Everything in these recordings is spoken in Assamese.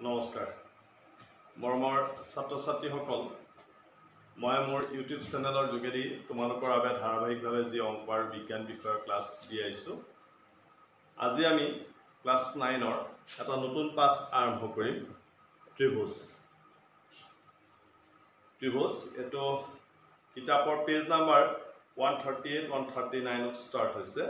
নমস্কাৰ মৰমৰ ছাত্ৰ ছাত্ৰীসকল মই মোৰ ইউটিউব চেনেলৰ যোগেদি তোমালোকৰ বাবে ধাৰাবাহিকভাৱে যি অংক আৰু বিজ্ঞান বিষয়ৰ ক্লাছ দি আহিছোঁ আজি আমি ক্লাছ 9ৰ এটা নতুন পাঠ আৰম্ভ কৰিম ত্ৰিভুজ এটো কিতাপৰ পেজ নাম্বাৰ 138 139 ত স্টাৰ্ট হৈছে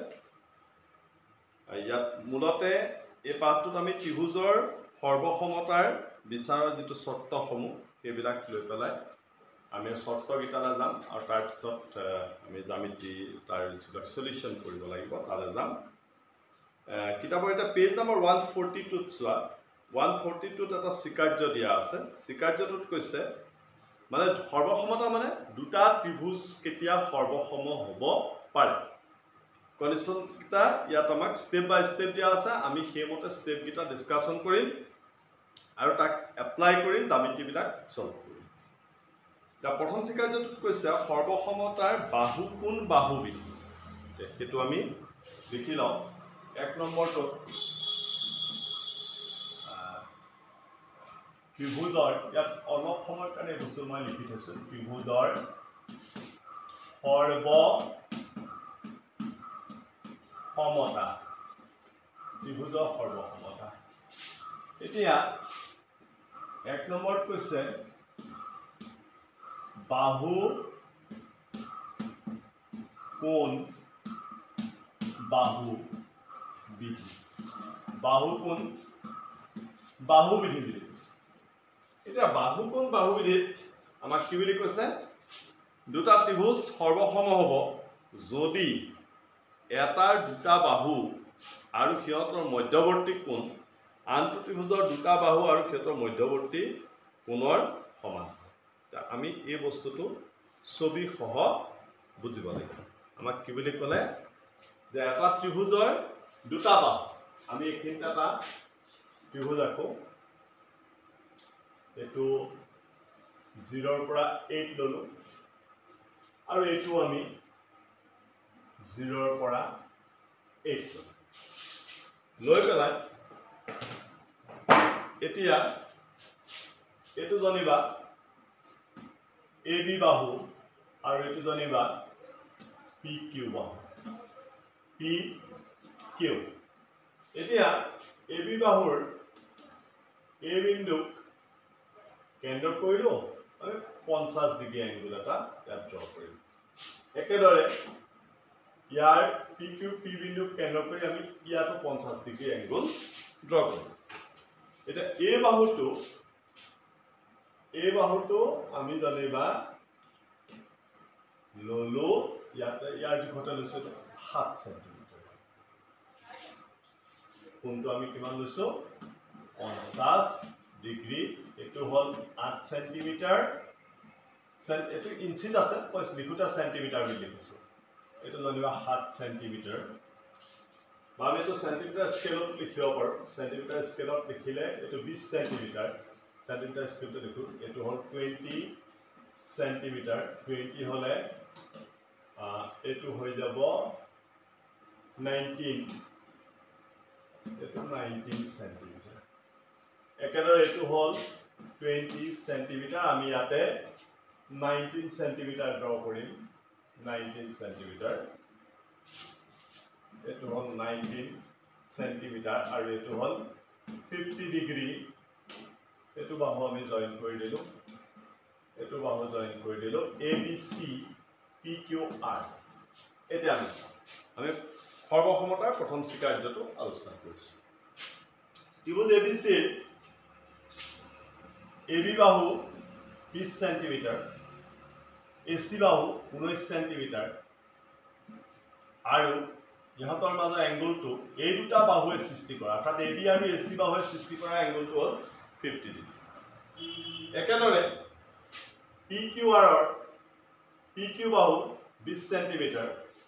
ইয়াত মূলতে এই পাঠটোত আমি ত্ৰিভুজৰ সৰ্বসমতাৰ বিচাৰৰ যেটো শৰ্তসমূহ সেইবিলাক লৈ পেলাই আমি শৰ্তগিতালৈ যাম আৰু তাৰ পিছত আমি জ্যামিতি তাৰ সলিউশন কৰিব লাগিব তালৈ যাম কিতাপৰ এটা পেজ নম্বৰ 142 ত চোৱা 142 ত এটা স্বীকাৰ্য দিয়া আছে স্বীকাৰ্যটোত কৈছে মানে সৰ্বসমতা মানে দুটা ত্ৰিভুজ কেতিয়া সৰ্বসম হ'ব পাৰে কন্ডিশন কিটা ইয়াত আমাক স্টেপ বাই স্টেপ দিয়া আছে আমি হেমতে স্টেপ কিটা ডিসকাশন কৰিম আৰু তাক এপ্লাই কৰি জ্যামিতি বিলাক সলভ কৰিম তা প্ৰথম স্বীকাৰ্যটোত কৈছে সৰ্বসমতাৰ বাহু কোণ বাহু বিধি হেতু আমি লিখি লওঁ এক নম্বৰটো ত্ৰিভুজৰ ইয়াত অলপ সময়ৰ কাৰণে বস্তু মই লিখি থৈছো ত্ৰিভুজৰ সৰ্বসমতা ত্ৰিভুজৰ সৰ্বসমতা এতিয়া এক নম্বৰত কৈছে বাহু কোণ বাহু বিধি বাহু কোণ বাহু বিধি বুলি কৈছে এতিয়া বাহু কোণ বাহু বিধিত আমাক কি বুলি কৈছে দুটা ত্ৰিভুজ সৰ্বসম হ'ব যদি এটাৰ দুটা বাহু আৰু সিহঁতৰ মধ্যৱৰ্তী কোণ আনটো ত্ৰিভুজৰ দুটা বাহু আৰু সিহঁতৰ মধ্যৱৰ্তী কোণৰ সমান আমি এই বস্তুটো ছবি সহ বুজিব লাগিব আমাক কি বুলি ক'লে যে এটা ত্ৰিভুজৰ দুটা বাহু আমি এখিনটা এটা ত্ৰিভুজ আঁকো এটো 0 ৰ পৰা 8 ললো আৰু এটো আমি 0 ৰ পৰা 8 লৈ পেলাই এতিয়া এটো জানিবা AB বাহু আৰু এটো জানিবা PQ বাহু PQ এতিয়া AB বাহুৰ A বিন্দুক কেন্দ্ৰ কৰিলো আমি 50 ডিগ্ৰী এংগল এটা ইয়াত ড্ৰ কৰিম একেদৰে ইয়াৰ PQ P বিন্দুক কেন্দ্ৰ কৰি আমি ইয়াতো 50 ডিগ্ৰী এংগল ড্ৰ কৰিম এটা A বাহুটো আমি জানিবা ললো ইয়াৰ যিটা লৈছো 7 সেমি কোনটো আমি কিমান লৈছো 50 ডিগ্ৰী এটো হল 8 সেন্টিমিটাৰ এটো ইঞ্চিত আছে মই লিখুটা সেন্টিমিটাৰ বুলি লিখিছো এটো জানিবা 7 সেন্টিমিটাৰ মানে তো সেন্টিমিটাৰ স্কেলত লিখিব পাৰো সেন্টিমিটাৰ স্কেলত লিখিলে এটো 20 সেন্টিমিটাৰ সেন্টিমিটাৰ স্কেলত লিখো এটো হল 20 সেন্টিমিটাৰ 20 হলে এটো হৈ যাব 19 এটো 19 সেন্টিমিটাৰ একেদৰে এটো হল 20 সেন্টিমিটাৰ আমি ইয়াতে 19 সেন্টিমিটাৰ ড্ৰ কৰিম 19 সেন্টিমিটাৰ এটো হল 19 সেন্টিমিটাৰ আৰু এটো হল 50 ডিগ্ৰী এটো বাহু আমি জয়েন কৰি দিলো এটো বাহু জয়েন কৰি দিলো ABC PQR এতিয়া আমি সৰ্বসমতাৰ প্ৰথম স্বীকাৰ্যটো আলোচনা কৰিছো ত্ৰিভুজ ABC AB বাহু 20 সেন্টিমিটাৰ AC বাহু 19 সেন্টিমিটাৰ আৰু ইহঁতৰ মাজৰ এংগলটো এই দুটা বাহুৱে সৃষ্টি কৰা অৰ্থাৎ AB আৰু AC বাহুৱে সৃষ্টি কৰা এংগলটো হ'ল 50 ডিগ্ৰী একেদৰে PQ বাহু 20 সেন্টিমিটাৰ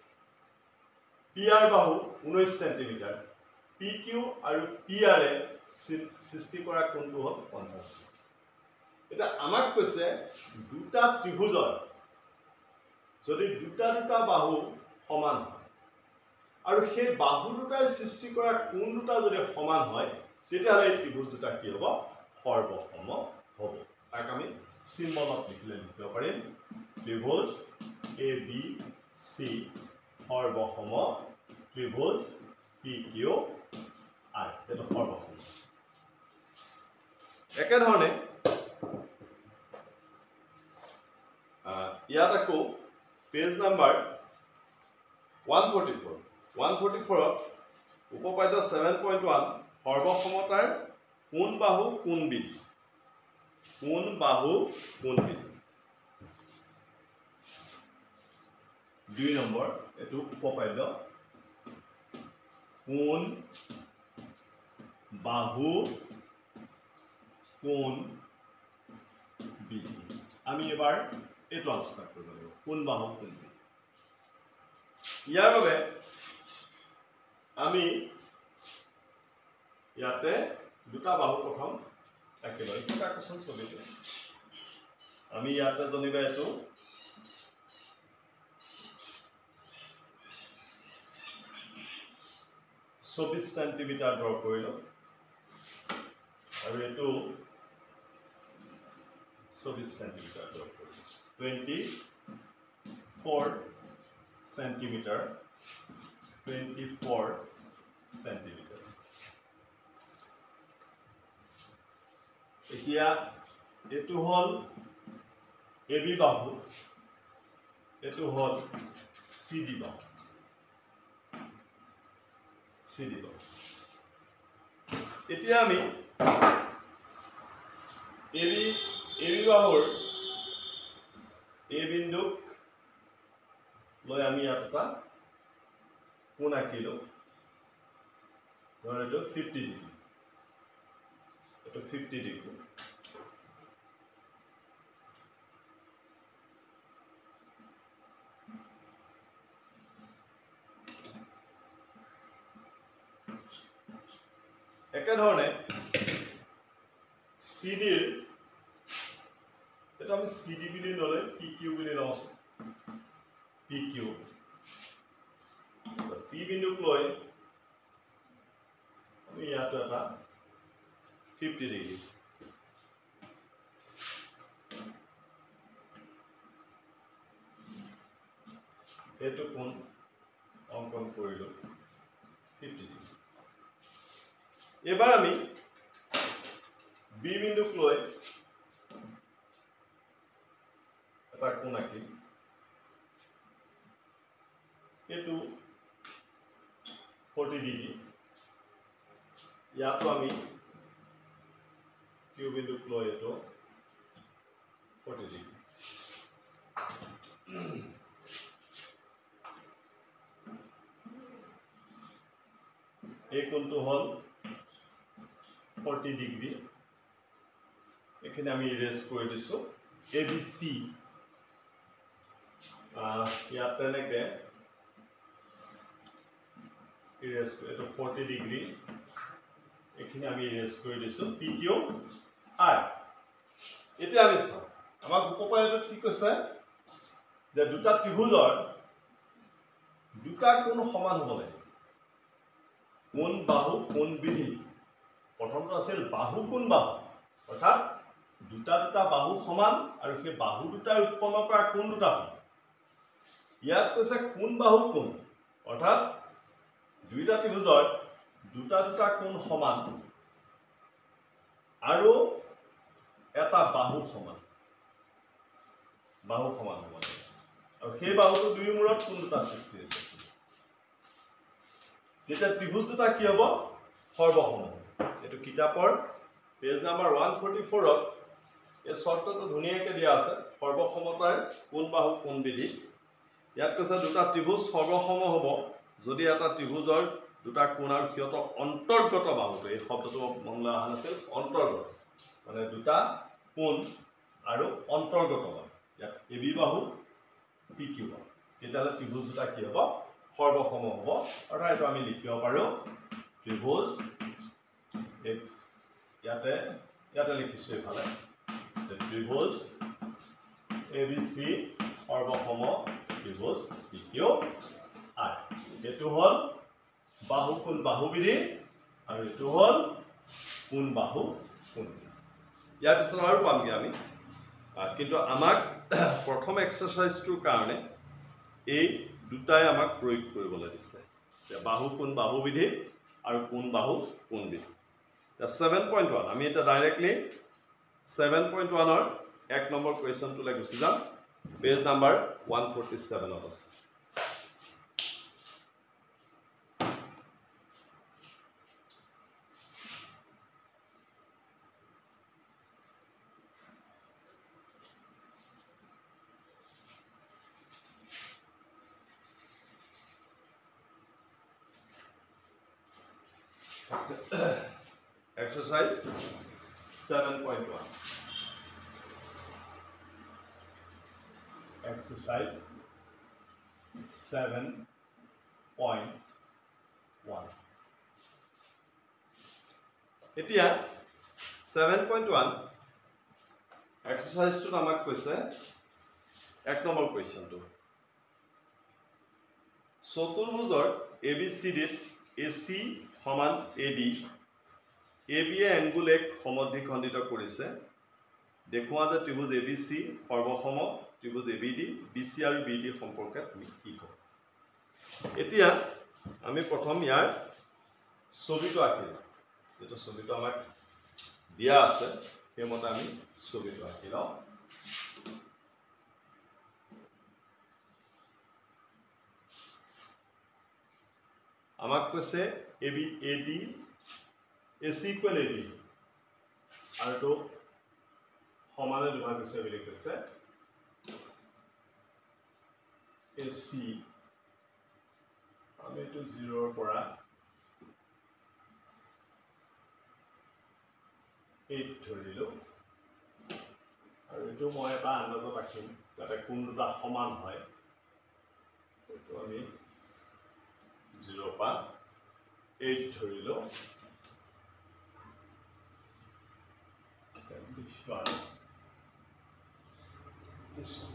PR বাহু 19 সেন্টিমিটাৰ PQ আৰু PR এ সৃষ্টি কৰা কোণটো হ'ল 50 এটা আমাক কৈছে দুটা ত্ৰিভুজৰ যদি দুটা বাহু সমান হয় আৰু সেই বাহু দুটাই সৃষ্টি কৰা কোণ দুটা যদি সমান হয় তেতিয়া এই ত্ৰিভুজ দুটা কি হ'ব সৰ্বসম হ'ব তাক আমি সিম্বলত লিখিলে লিখিব পাৰিম ত্ৰিভুজ ABC সৰ্বসম ত্ৰিভুজ PQR এটা সৰ্বসম একেধৰণে ইয়াত আকৌ পেজ নাম্বাৰ 144 144 উপপাদ্য 7.1 সৰ্বসমতাৰ কোন বাহু কোন বিধি দুই নম্বৰ এটো উপপাদ্য কোন বাহু কোন বিধি আমি এবাৰ এটো আলোচনা কৰিব লাগিব কোন বাহু কোন বিধি ইয়াৰ বাবে আমি ইয়াতে দুটা বাহু প্ৰথম একেবাৰে এটা কোৱেশ্চন চলিছে আমি ইয়াতে জানিবা এটো 24 সেন্টিমিটার ড্ৰ কৰিলো আৰু এটো 24 সেন্টিমিটাৰ ড্ৰ কৰিলো 24 সেন্টিমিটাৰ এতিয়া এটো হল এবি বাহু এটো হল সিডি বাহু এতিয়া আমি এবি বাহুৰ এ বিন্দুক লৈ আমি এটা কোণ আঁকিলো ধৰ এটো 50 ডিগ্ৰী এটো 50 ডিগ্ৰী একেধৰণে সিডিৰ এটা আমি সিডি বুলি ললে পিকিউ বুলি লওঁ পিকিউ পি বিন্দুক লৈ আমি ইয়াত এটা 50 ডিগ্ৰী এটো কোণ অঙ্কন কৰিলো 50 ডিগ্ৰী এবাৰ আমি বি বিন্দুক লৈ এটা কোণ আঁকিম এটো 40 ডিগ্ৰী ইয়াতো আমি কিউ বিন্দুক লৈ এটো 40 ডিগ্ৰী এই কোণটো হল 40 ডিগ্ৰী এখানে আমি ইরেজ করে দিছো ABC ইয়াত এনেকে ইরেজ করে তো 40 ডিগ্ৰী এখানে আমি ইরেজ করে দিছো PQR এটা আমি চাও আমাক উপপাদ্যত কি কৈছে যে দুটা ত্ৰিভুজৰ দুটা কোণ সমান হ'ব লাগে কোণ বাহু কোণ বিধি প্ৰথমটো আছিল বাহু কোণ বাহু অৰ্থাৎ দুটা বাহু সমান আৰু সেই বাহু দুটা উৎপন্ন কৰা কোণ দুটা ইয়াত কৈছে কোণ বাহু কোণ অৰ্থাৎ দুইটা ত্ৰিভুজৰ দুটা কোণ সমান আৰু এটা বাহু সমান হ'ব লাগে আৰু সেই বাহুটো দুই মূৰত কোণ দুটা সৃষ্টি হৈছে তেতিয়া ত্ৰিভুজ দুটা কি হ'ব সৰ্বসম এটো কিতাপৰ পেজ নাম্বাৰ 144 ত এই শৰ্তটো ধুনিয়াকৈ দিয়া আছে সৰ্বসমতাৰ কোণ বাহু কোণ বিধি ইয়াত কৈছে দুটা ত্ৰিভুজ সৰ্বসম হ'ব যদি এটা ত্ৰিভুজৰ দুটা কোণ আৰু সিহঁতৰ অন্তৰ্গত বাহুটো এই শব্দটো মনলৈ অহা নাছিল অন্তৰ্গত মানে দুটা কোণ আৰু অন্তৰ্গত বাহু ইয়াত এবি বাহু পিকিউ বাহু তেতিয়াহ'লে ত্ৰিভুজ দুটা কি হ'ব সৰ্বসম হ'ব অৰ্থাৎ এইটো আমি লিখিব পাৰোঁ ত্ৰিভুজ ইয়াতে লিখিছো এফালে ত্ৰিভুজ ABC সৰ্বসম ত্ৰিভুজ PQR এটো হল বাহু কোণ বাহু বিধি আৰু এটো হল কোণ বাহু কোণ বিধি ইয়াৰ পিছত আৰু পামগে আমি কিন্তু আমাক প্ৰথম এক্সাৰসাইজটোৰ কাৰণে এই দুটাই আমাক প্ৰয়োগ কৰিবলৈ দিছে যে বাহু কোণ বাহু বিধি আৰু কোণ বাহু কোণ বিধি 7.1 আমি এটা ডাইৰেক্টলি 7.1 ৰ 1 নম্বৰ কোৱেশ্চনটোলৈ গুচি যাম পেজ নাম্বাৰ 147 ত আছে Exercise 7.1. Exercise 7.1. এতিয়া 7.1 exercise টো আমাক কৈছে এক নম্বৰ কোৱেশ্চনটো চতুৰ্ভুজৰ ABCD AC সমান AD AB এংগুল এক সমদ্বিখণ্ডিত কৰিছে দেখুৱা যে ত্ৰিভুজ ABC সৰ্বসম ত্ৰিভুজ ABD BC আৰু BD সম্পৰ্কে তুমি কি ক'ব এতিয়া আমি প্ৰথম ইয়াৰ ছবিটো আঁকিম যেটো ছবিটো আমাক দিয়া আছে সেইমতে আমি ছবিটো আঁকি লওঁ আমাক কৈছে AB AD AC equal AD আৰু তো সমানে দুভাগ হৈছে বুলি কৈছে AC আমি তো 0 ৰ পৰা 8 ধৰিলো আৰু এটো মই এটা আন্দাজত ৰাখিম যাতে কোন দুটা সমান হয় তো আমি 0 পৰা 8 ধৰিলো this one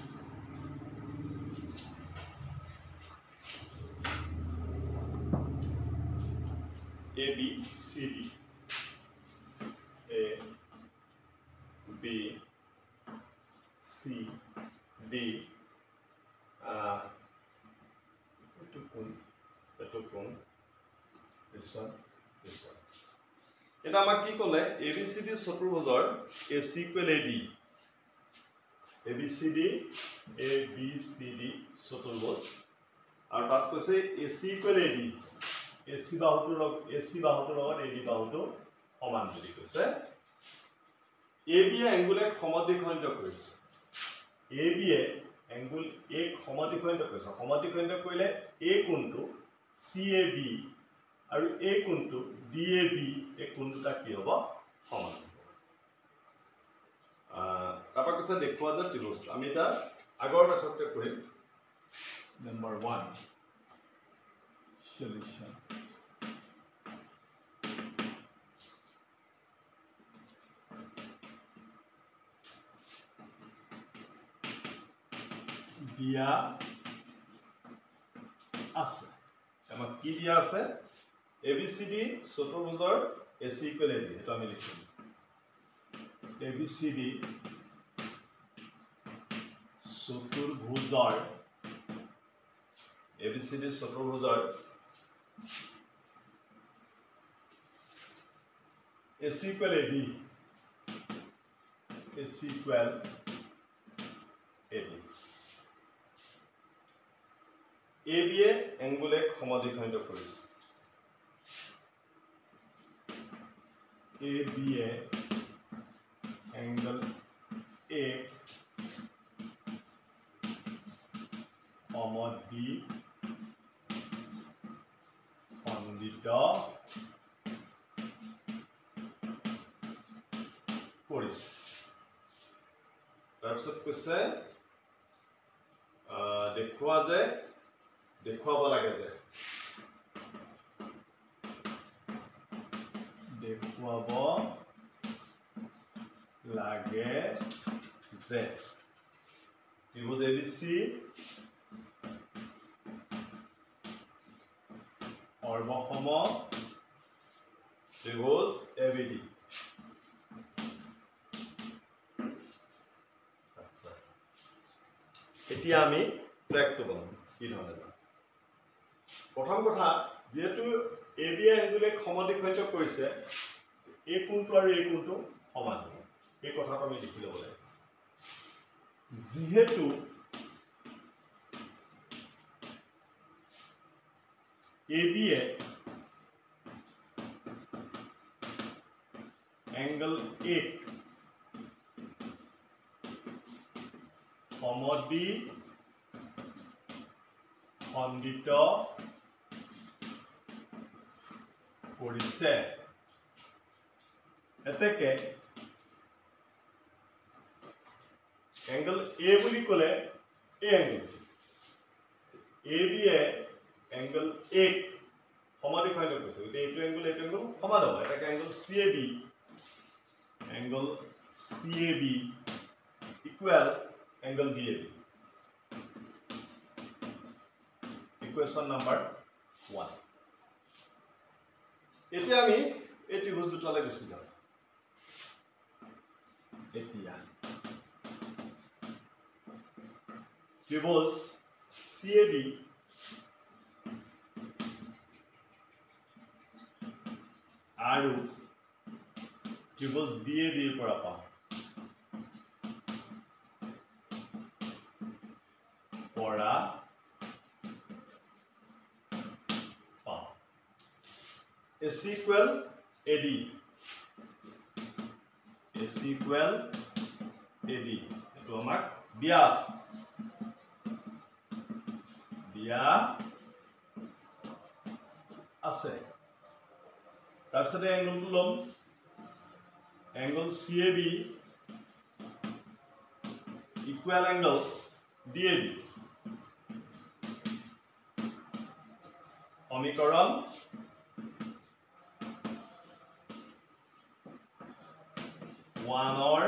A B C D A B C D this one এটা আমাক কি ক'লে ABCD চতুৰ্ভুজৰ AC equal AD ABCD চতুৰ্ভুজ আৰু তাত কৈছে AC equal AD AC বাহুটোৰ লগত AD বাহুটো সমান বুলি কৈছে AB এংগুল এক সমদ্বিখণ্ডিত কৰিছে AB এংগুল এক সমদ্বিখণ্ডিত কৰিছে সমদ্বিখণ্ডিত কৰিলে A কোণটো CAB আৰু A কোণটো DAB এই কোণ দুটা কি হ'ব সমান তাপা কৈছে দেখুৱা যে ত্ৰিভুজ আমি এটা আগৰ মেথডতে কৰিম নম্বৰ 1 সলিউশন দিয়া আছে আমাক কি দিয়া আছে ABCD চতুৰ্ভুজৰ AC equal AD এটা আমি লিখিম ABCD চতুৰ্ভুজৰ ABCD চতুৰ্ভুজৰ AC equal AD AC equal AD AB angle এক সমদ্বিখণ্ডিত কৰিছে AB angle A সমদ্বিখণ্ডিত কৰিছে তাৰপিছত কৈছে দেখুৱাব লাগে যে দেখুৱাব লাগে যে ত্ৰিভুজ ABC সৰ্বসম ত্ৰিভুজ ABD এতিয়া আমি ট্ৰেকটো বনাম কি ধৰণে যাম প্ৰথম কথা যেহেতু AB এংগুলে সমদ্বিখণ্ড কৰিছে এই কোণটো আৰু এই কোণটো সমান হ'ব এই কথাটো আমি লিখি ল'ব লাগিব যেহেতু AB angle A সমদ্বিখণ্ডিত কৰিছে এতেকে angle A বুলি ক'লে এই angle AB angle A সমদ্বিখণ্ড কৰিছে গতিকে এইটো angle সমান হ'ব এটাকে angle CAB equal angle DAB equation number 1 এতিয়া আমি এই ত্ৰিভুজ দুটালৈ গুচি যাম এতিয়া ত্ৰিভুজ CAB আৰু ত্ৰিভুজ DAB ৰ পৰা পাওঁ AC equal AD এটো আমাক দিয়া আছে তাৰপিছতে এংগলটো লম angle CAB equal angle DAB সমীকৰণ 1 or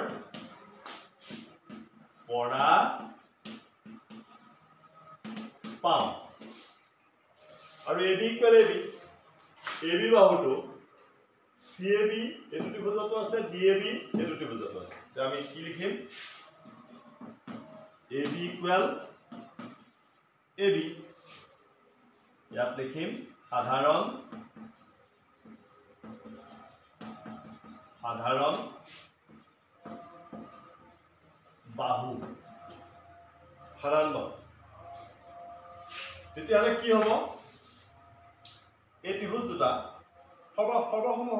পৰা পাওঁ আৰু AB equal AB বাহুটো CAB এটো ত্ৰিভুজটো আছে DAB এটো ত্ৰিভুজটো আছে তো আমি কি লিখিম AB equal AB ইয়াত লিখিম সাধাৰণ বাহু সাধাৰণ বাহু তেতিয়াহলে কি হ'ব এই ত্ৰিভুজ দুটা সৰ্বসম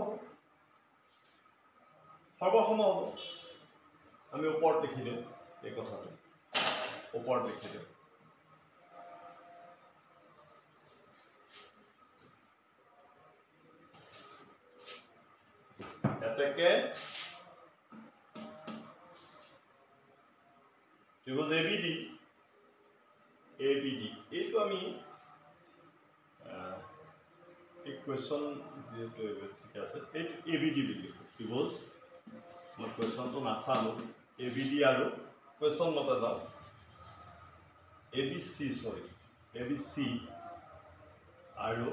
হ'ব আমি ওপৰত লিখি দিওঁ এই কথাটো ওপৰত লিখি দিওঁ এতেকে ত্ৰিভুজ ABD এইটো আমি ইকুৱেশ্যন যেটো ঠিক আছে এইটো ABD বুলি ত্ৰিভুজ মই কোৱেশ্যনটো নাচালো ABD আৰু কোৱেশ্যন মতে যাওঁ ABC আৰু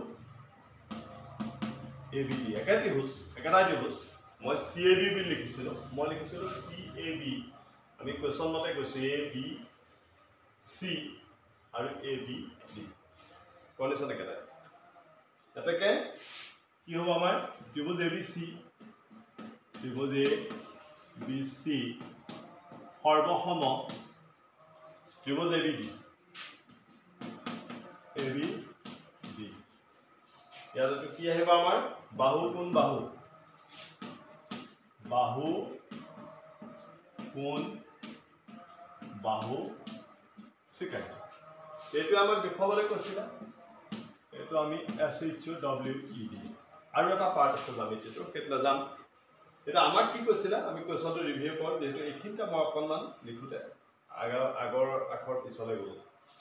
ABD একেটা ত্ৰিভুজ মই CAB বুলি লিখিছিলো CAB আমি কোৱেশ্যন মতে কৈছো ABC আৰু ABD কন্ডিশন একেটা এটাকে কি হ'ব আমাৰ ত্ৰিভুজ ABC সৰ্বসম ত্ৰিভুজ ABD ইয়াতে কি আহিব আমাৰ বাহু কোণ বাহু সিকাই এইটো আমাক দেখুৱাবলৈ কৈছিল এইটো আমি SHOWED আৰু এটা পাৰ্ট আছে জামিতিটো কেতলা যাম এটা আমাক কি কৈছিল আমি কোৱেশ্যনটো ৰিভিউ কৰোঁ যেটো এইখিনিতে মই অকনমান লিখোতে আগৰ আখৰ পিছলৈ গ'ল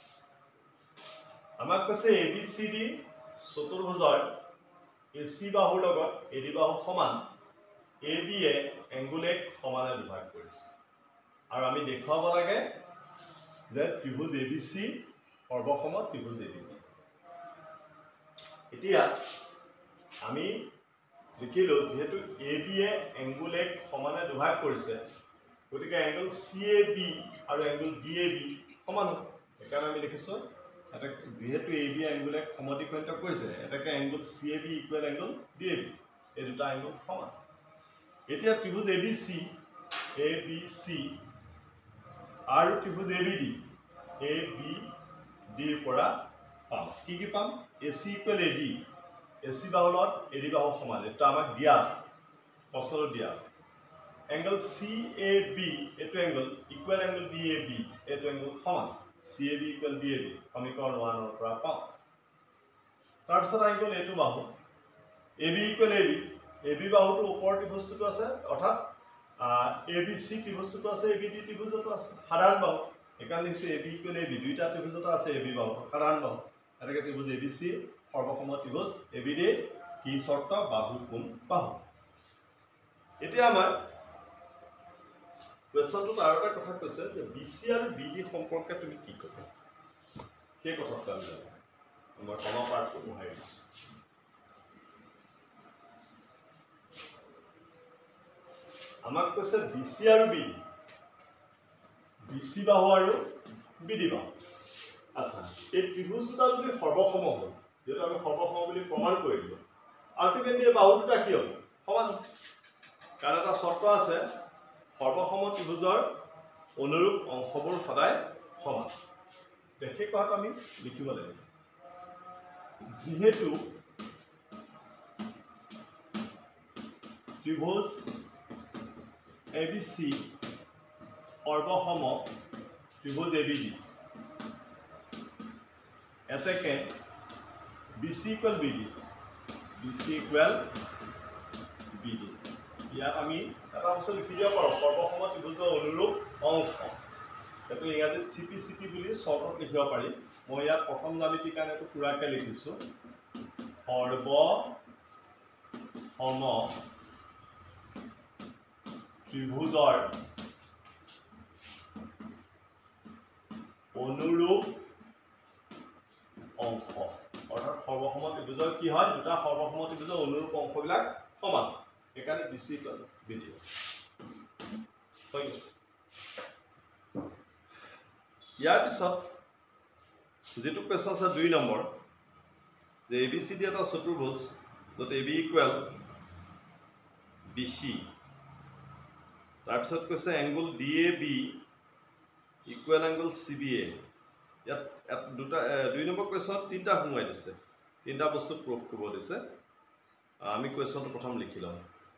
আমাক কৈছে ABCD চতুৰ্ভুজৰ AC বাহুৰ লগত AD বাহু সমান AB এ এংগুলেক সমানে বিভাগ কৰিছে আৰু আমি দেখুৱাব লাগে যে ত্ৰিভুজ ABC সৰ্বসম ত্ৰিভুজ ABD এতিয়া আমি দেখিলো যেহেতু AB এ এংগুলেক সমানে বিভাগ কৰিছে গতিকে এংগল CAB আৰু এংগল DAB সমান হ'ব সেইকাৰণে আমি লিখিছোঁ এটা যেহেতু AB এংগলে সমদ্বিখণ্ডিত কৰিছে এটাকে angle CAB equal angle DAB এই দুটা এংগল সমান এতিয়া ত্ৰিভুজ ABC আৰু ত্ৰিভুজ ABD ৰ পৰা পাম কি পাম AC ইকুৱেল AD AC বাহুৰ লগত AD বাহু সমান এটা আমাক দিয়া আছে প্ৰশ্নত দিয়া আছে এংগল CAB এইটো এংগল ইকুৱেল এংগল DAB এইটো এংগল সমান CAB ইকুৱেল DAB সমীকৰণ 1 ৰ পৰা পাম তাৰপিছত এংগল এইটো বাহু AB ইকুৱেল AB বাহুটো ওপৰৰ ত্ৰিভুজটো আছে অৰ্থাৎ ABC ত্ৰিভুজটো আছে ABD ত্ৰিভুজটো আছে সাধাৰণ বাহু একাৰণে লিখছো AB ইকুৱেল AB দুইটা ত্ৰিভুজটো আছে AB বাহু সাধাৰণ বাহু এটাকে ত্ৰিভুজ ABC সৰ্বসম ত্ৰিভুজ ABD কি শৰ্ত বাহু কোণ বাহু এতিয়া আমাৰ কোৱেশ্চনটো আৰু এটা কথা কৈছে যে BC আৰু BD সম্পৰ্কে তুমি কি ক'বা সেই কথাটো আমি জানো মই কমা পাৰ্টটো বহাই দিছোঁ আমাক কৈছে BC আৰু BD BC বাহু আৰু BD বাহু আচ্ছা এই ত্ৰিভুজ দুটা যদি সৰ্বসম হয় যেটা আমি সৰ্বসম বুলি প্ৰমাণ কৰিলো আল্টিমেটলি বাহু দুটা কি হ'ব সমান কাৰণ এটা শৰ্ত আছে সৰ্বসম ত্ৰিভুজৰ অনুৰূপ অংশবোৰ সদায় সমান দেখে কথাটো আমি লিখিব লাগিব যেহেতু ত্ৰিভুজ ABC সৰ্বসম ত্ৰিভুজ ABD এটাকে BC ইকুৱেল BD ইয়াত আমি এটা অংশ লিখি দিব পাৰোঁ সৰ্বসম ত্ৰিভুজৰ অনুৰূপ অংশ এইটো ইংৰাজীত CPCT বুলি শৰ্টত লিখিব পাৰি মই ইয়াত প্ৰথম জ্যামিতিৰ কাৰণে এইটো পুৰাকৈ লিখিছোঁ সৰ্বসম ত্ৰিভুজৰ অনুৰূপ অংশ অৰ্থাৎ সৰ্বসম ত্ৰিভুজৰ কি হয় দুটা সৰ্বসম ত্ৰিভুজৰ অনুৰূপ অংশবিলাক সমান সেইকাৰণে BC ইকুৱেল BD ইয়াৰ পিছত যেটো কোৱেশ্চন আছে 2 নম্বৰ যে ABCD এটা চতুৰ্ভুজ য'ত AB ইকুৱেল BC তাৰপিছত কৈছে angle DAB equal angle CBA ইয়াত দুটা 2 নম্বৰ কোৱেশ্চন তিনটা সোমাই দিছে তিনটা বস্তু প্ৰুফ কৰিব দিছে আমি কোৱেশ্চনটো প্ৰথম লিখি লওঁ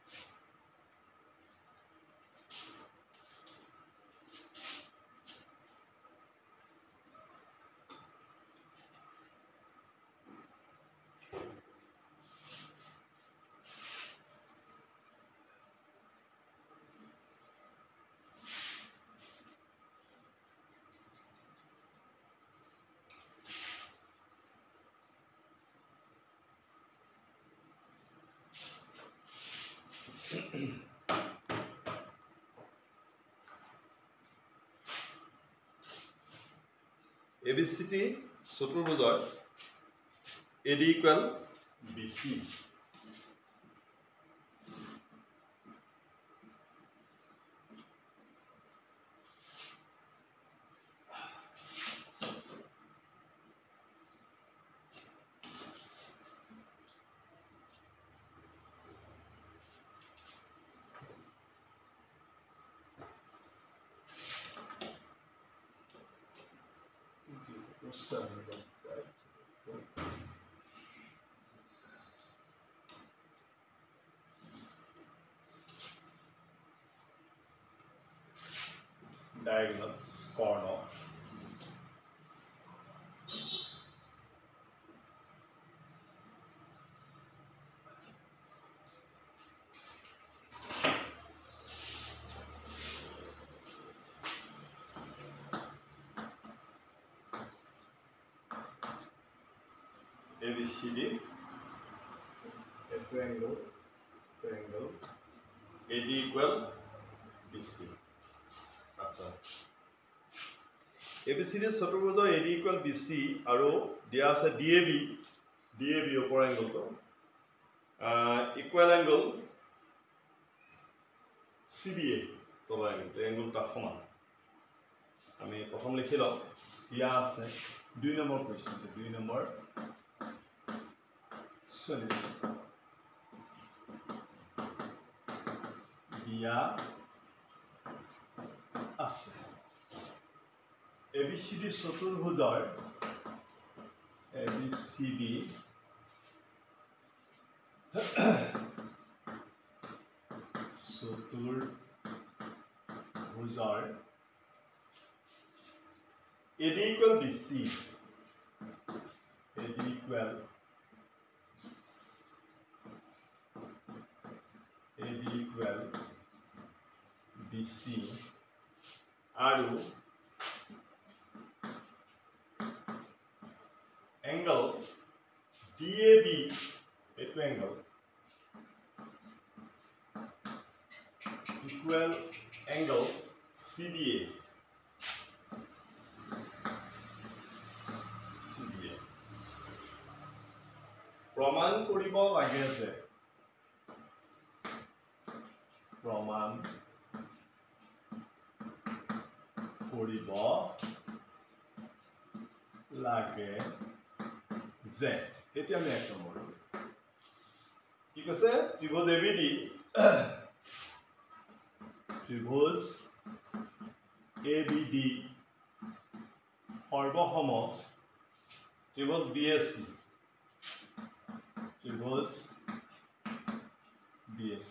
ABCD চতুৰ্ভুজৰ AD equal BC diagonals corner ABCD triangle AD equal BC আচ্ছা ABCD চতুৰ্ভুজৰ AD equal BC আৰু দিয়া আছে DAB ওপৰ এংগলটো ইকুৱেল এংগল CBA তলৰ এংগুলটো এংগুলটা সমান আমি প্ৰথম লিখি লওঁ দিয়া আছে 2 নম্বৰ কুৱেশ্যন 2 নম্বৰ সলিউশ্যন দিয়া আছে ABCD চতুৰ্ভুজৰ ABCD চতুৰ্ভুজৰ AD equal BC AD equal BC আৰু angle DAB এইটো angle equal angle CBA প্ৰমাণ কৰিব লাগে যে প্ৰমাণ কৰিব লাগে যে এতিয়া আমি এক নম্বৰ কি কৈছে ত্ৰিভুজ ABD ত্ৰিভুজ ABD সৰ্বসম ত্ৰিভুজ BAC ত্রিভুজ BAC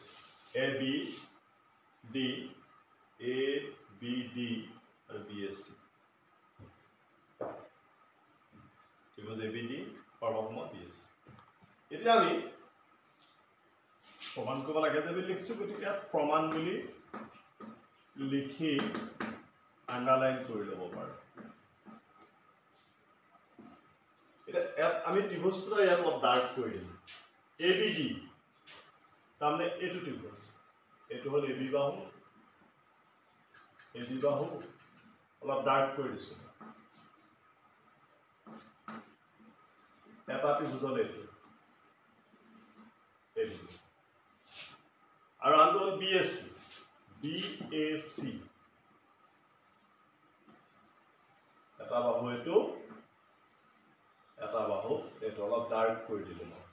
ABD আৰু BAC ত্রিভুজ ABD সৰ্বসম BAC এতিয়া আমি প্ৰমাণ কৰিব লাগে যে লিখিছো গতিকে প্ৰমাণ বুলি লিখি আন্ডাৰলাইন কৰি ল'ব পাৰো এটা আমি ত্ৰিভুজটা ইয়াত অলপ ডাৰ্ক কৰি দিম ABD তাৰমানে এইটো ত্ৰিভুজ এইটো হ'ল AB বাহু অলপ ডাৰ্ক কৰি দিছো এটা ত্ৰিভুজৰ এইটো আৰু আনটো হ'ল BAC এটা বাহু এইটো এটা বাহু এইটো অলপ ডাৰ্ক কৰি দিলো মই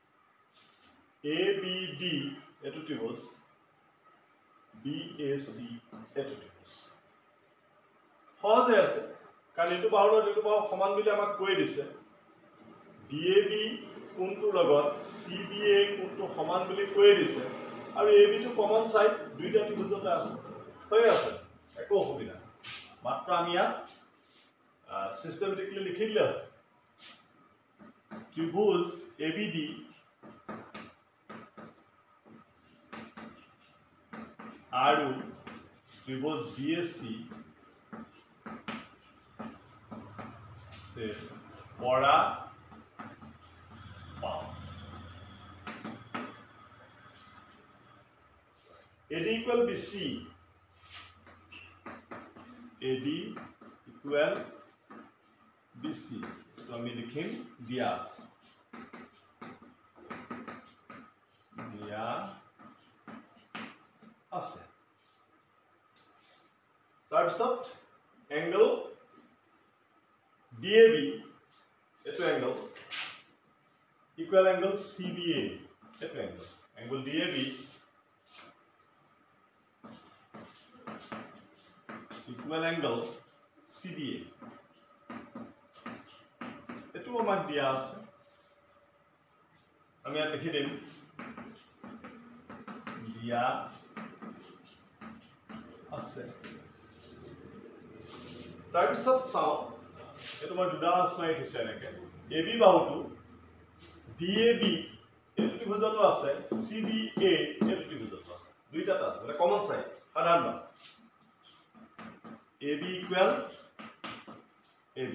ABD এইটো ত্ৰিভুজ BAC এইটো ত্ৰিভুজ সহজে আছে কাৰণ এইটো বাহুৰ লগত এইটো বাহু সমান বুলি আমাক কৈ দিছে DAB কোণটোৰ লগত CBA কোণটো সমান বুলি কৈ দিছে আৰু AB টো কমন সাইড দুইটা ত্ৰিভুজতে আছে হৈ আছে একো অসুবিধা মাত্ৰ আমি ইয়াত সিস্টেমেটিকলি লিখি দিলে ত্রিভুজ ABD আৰু ত্রিভুজ BAC से পৰা পাও AD equal BC AD equal BC so আমি লিখিম দিয়া আছে তাৰপিছত এংগল DAB এইটো এংগল ইকুৱেল এংগল CBA এইটো angle DAB equal angle CBA এইটো আমাক দিয়া আছে আমি ইয়াত লিখি দিম দিয়া আছে তাৰপিছত চাও এটো মই দুটা স্মাইল হিচাপে এনেকে AB বাহুটো DAB এইটো ত্ৰিভুজটো আছে CBA এইটো ত্ৰিভুজটো আছে দুইটাটা আছে মানে কমন সাইড সাধাৰণ AB ইকুৱেল AB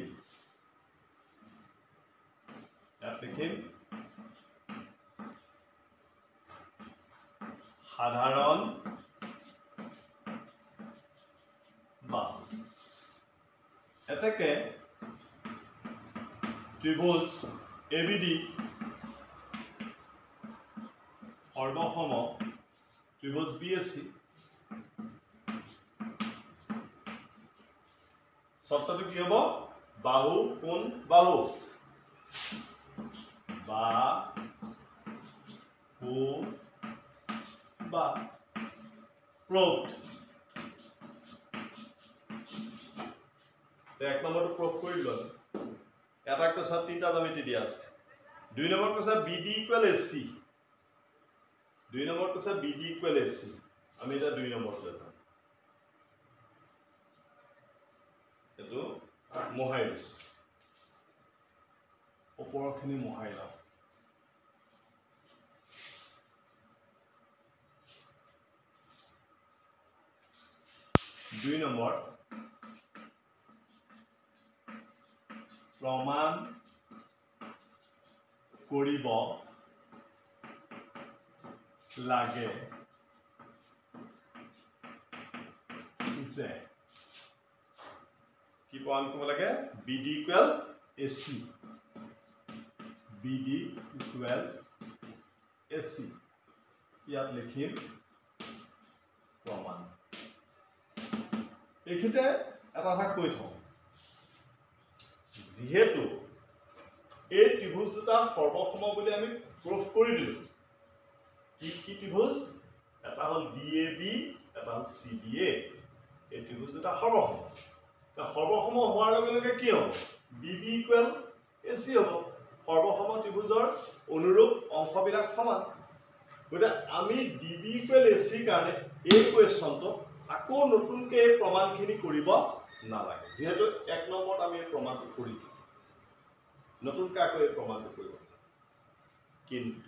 ইয়াত লিখিম সাধাৰণ বাহু এটাকে ত্রিভুজ ABD সৰ্বসম ত্রিভুজ BAC শর্তটো কি হব বাহু কোণ বাহু বা হু বা proved এক নম্বৰটো prove কৰি লল এটা কৈছে তিনটা জ্যামিতি দিয়া আছে দুই নম্বৰ কৈছে BD = AC দুই নম্বৰ কৈছে BD = AC আমি এটা দুই নম্বৰটো লৈছো এটো মোহাই দিছো ওপৰখিনি মোহাই লও দুই নম্বৰ প্ৰমাণ কৰিব লাগে যে কি প্ৰমাণ কৰিব লাগে BD = AC BD = AC ইয়াত লিখিম প্ৰমাণ এইখিতে এটা কথা কৈ থওঁ যেহেতু এই ত্ৰিভুজ দুটা সৰ্বসম বুলি আমি প্ৰুফ কৰি দিলো কি ত্ৰিভুজ এটা হল DAB এটা হল CDA এই ত্ৰিভুজ দুটা সৰ্বসম সৰ্বসম হোৱাৰ লগে লগে কি হ'ব BB = AC হ'ব সৰ্বসম ত্ৰিভুজৰ অনুৰূপ অংশবিলাক সমান গতিকে আমি DB = AC কাৰণে এই কোৱেশ্চনটো আকৌ নতুনকৈ এই প্ৰমাণখিনি কৰিব নালাগে যেহেতু এক নম্বৰত আমি এই প্ৰমাণটো কৰি দিম নতুনকৈ আকৌ এই প্ৰমাণটো কৰিব কিন্তু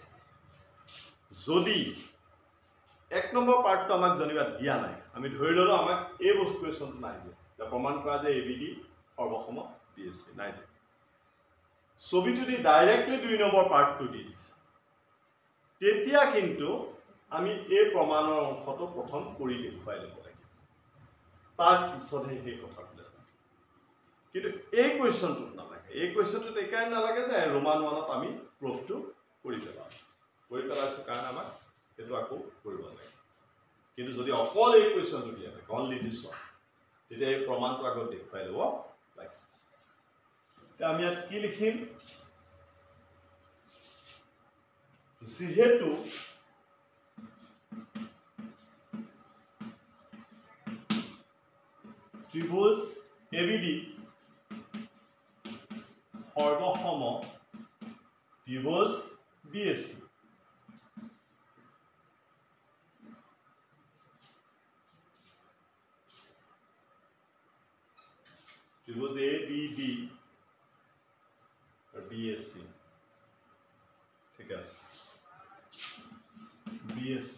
যদি এক নম্বৰ পাৰ্টটো আমাক জনিবা দিয়া নাই আমি ধৰি ললো আমাক এই বস্তু কোৱেশ্চনটো নাই দিয়া প্ৰমাণ কৰা যে ABD সৰ্বসম BC নাই দিয়া ছবিটো দি ডাইৰেক্টলি দুই নম্বৰ পাৰ্টটো দি দিছে তেতিয়া কিন্তু আমি এই প্ৰমাণৰ অংশটো প্ৰথম কৰি দেখুৱাই ল'ব লাগিব তাৰ পিছতহে সেই কথাটো কিন্তু এই কোৱেশ্চনটোত নালাগে এই কোৱেশ্চনটোত একাই নালাগে যে ৰোমান 1ত আমি প্ৰুফটো কৰি পেলাইছো কাৰণ আমাক এইটো আকৌ কৰিব লাগে কিন্তু যদি অকল এই কোৱেশ্চনটো দিয়া থাকে অনলি দিছ তেতিয়া এই প্ৰমাণটো আকৌ দেখুৱাই ল'ব লাগে আমি ইয়াত কি লিখিম যেহেতু ত্ৰিভুজ ABD সৰ্বসম ত্ৰিভুজ BAC ত্ৰিভুজ ABD আৰু BAC ঠিক আছে BAC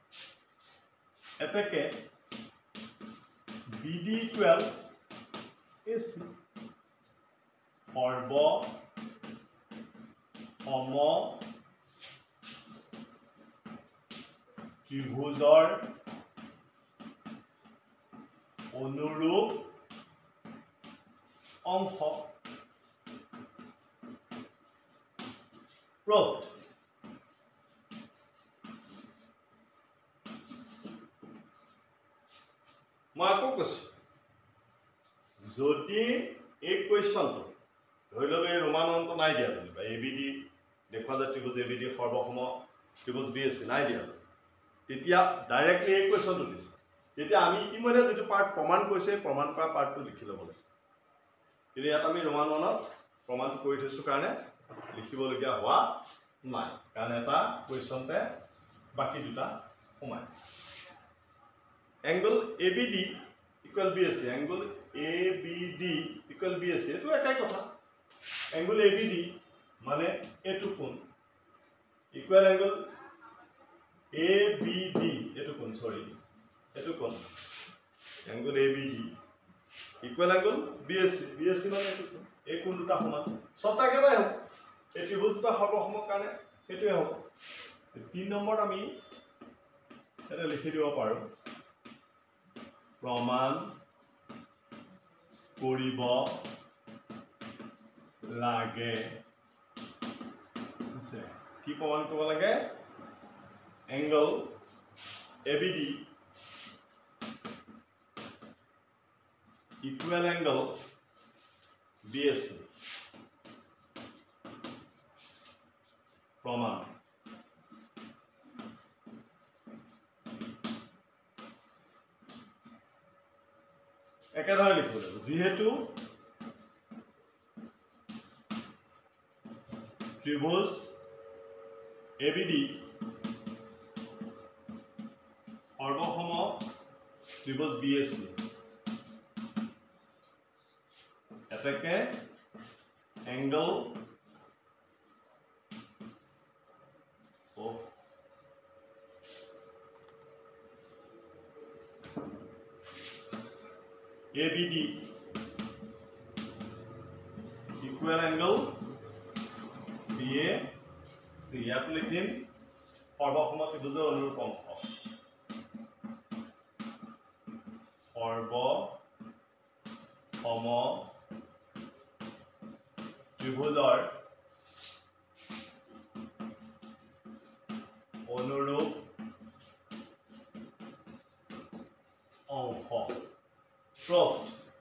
এটাকে BD = AC সৰ্বসম ত্ৰিভুজৰ অনুৰূপ অংশ proved মই আকৌ কৈছো যদি এই কোৱেশ্চনটো ধৰি লওক এই ৰোমান 1টো নাই দিয়া বা ABD দেখুৱা যায় ত্ৰিভুজ ABD সৰ্বসম ত্ৰিভুজ BAC নাই দিয়া তেতিয়া ডাইৰেক্টলি এই কোৱেশ্চনটো দিছে তেতিয়া আমি ইতিমধ্যে যেটো পাৰ্ট প্ৰমাণ কৰিছে প্ৰমাণ কৰা পাৰ্টটো লিখি ল'ব লাগে কিন্তু ইয়াত আমি ৰোমান 1ত প্ৰমাণ কৰি থৈছো কাৰণে লিখিবলগীয়া হোৱা নাই কাৰণ এটা কোৱেশ্চনতে বাকি দুটা সোমায় angle ABD = BAC angle ABD = BAC এটো একাই কথা angle ABD মানে এটো কোণ equal angle ABD এটো কোণ সরি এটো কোণ angle ABD equal angle BAC BAC মানে এটো কোণ এই কোণ দুটা সমান সবটা কেটাই হ'ব এই ত্ৰিভুজ দুটা সৰ্বসম কাৰণে এটোই হ'ব 3 নম্বৰ আমি এটা লিখি দিব পাৰো প্ৰমাণ কৰিব লাগে কি প্ৰমাণ কৰিব লাগে angle ABD equal angle BAC প্রমাণ একেধৰণে লিখিব লাগিব যেহেতু ত্ৰিভুজ ABD সৰ্বসম ত্ৰিভুজ BAC এটাকে angle of ABD equal angle BAC ইয়াত লিখিম সৰ্বসম ত্ৰিভুজৰ অনুৰূপ অংশ সৰ্বসম ত্ৰিভুজৰ অনুৰূপ অংশ প্ৰুফ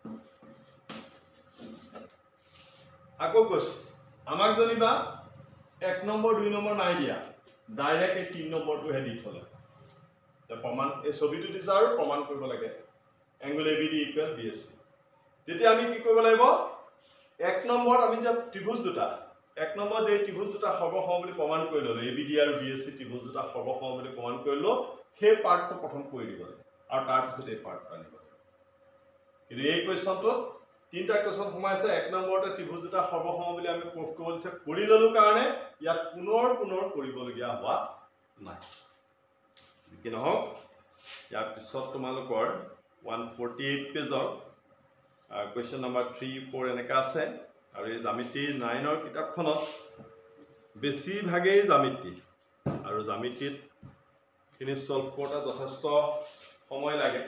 আকৌ কৈছো আমাক জনিবা 1 নম্বৰ 2 নম্বৰ নাই দিয়া ডাইৰেক্ট এই 3 নম্বৰটোহে দি থলে প্ৰমাণ এই ছবিটো দিছা আৰু প্ৰমাণ কৰিব লাগে এংগল ABD ইকুৱেল BAC তেতিয়া আমি কি কৰিব লাগিব 1 নম্বৰত আমি যে ত্ৰিভুজ দুটা 1 নম্বৰত এই ত্ৰিভুজ দুটা সৰ্বসম বুলি প্ৰমাণ কৰি ললো ABD আৰু BAC ত্ৰিভুজ দুটা সৰ্বসম বুলি প্ৰমাণ কৰিলো সেই পাৰ্টটো প্ৰথম কৰি দিব লাগে আৰু তাৰ পিছত এই পাৰ্টটো আনিব লাগে কিন্তু এই কোৱেশ্চনটো তিনটা কোৱেশ্চন সোমাইছে 1 নম্বৰতে ত্ৰিভুজ দুটা সৰ্বসম বুলি আমি প্ৰুফ কৰিব দিছে কৰি ললো কাৰণে ইয়াত পুনৰ কৰিবলগীয়া হোৱা নাই কি নহওক ইয়াৰ পিছত তোমালোকৰ 148 পেজৰ question number 3 4 এনেকা আছে আৰু এই জ্যামিতি 9 ৰ কিতাপখনত বেছি ভাগে জ্যামিতি আৰু জ্যামিতিত খিনি সলভ কৰা যথেষ্ট সময় লাগে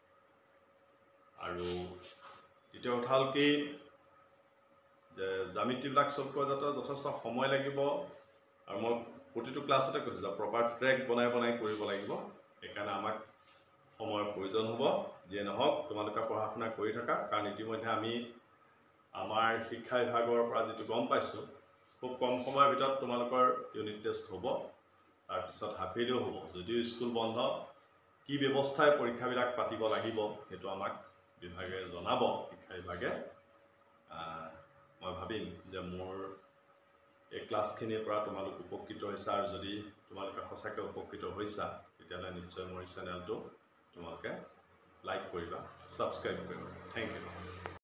আৰু দ্বিতীয় কথা হ'ল কি যে জ্যামিতিবিলাক সলভ কৰা যথেষ্ট সময় লাগিব আৰু মই প্ৰতিটো ক্লাছতে কৈছো যে প্ৰপাৰ ট্ৰেক বনাই কৰিব লাগিব একাৰণে আমাক সময়ৰ প্ৰয়োজন হ'ব যে নহওক তোমালোকে পঢ়া শুনা কৰি থাকা কাৰণ ইতিমধ্যে আমি আমাৰ শিক্ষা বিভাগৰ পৰা যেটো গম পাইছো খুব কম সময়ৰ ভিতৰত তোমালোকৰ ইউনিট টেষ্ট হ'ব তাৰ পিছত হাফেলিও হ'ব যদিও স্কুল বন্ধ কি ব্যৱস্থায় পৰীক্ষাবিলাক পাতিব লাগিব হেতু আমাক বিভাগে জনাব শিক্ষা বিভাগে মই ভাবিম যে মোৰ এই ক্লাছখিনিৰ পৰা তোমালোক উপকৃত হৈছা আৰু যদি তোমালোকে সঁচাকৈ উপকৃত হৈছা তেতিয়াহ'লে নিশ্চয় মোৰ চেনেলটো তোমালোকে লাইক কৰিবা সাবস্ক্ৰাইব কৰিবা থ্যাংক ইউ